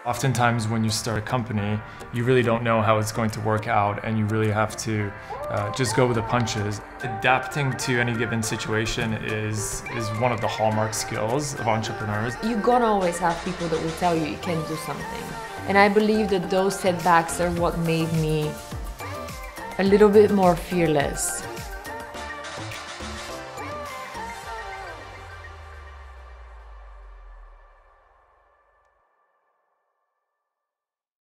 Oftentimes when you start a company, you really don't know how it's going to work out, and you really have to just go with the punches. Adapting to any given situation is one of the hallmark skills of entrepreneurs. You're gonna always have people that will tell you you can't do something. And I believe that those setbacks are what made me a little bit more fearless.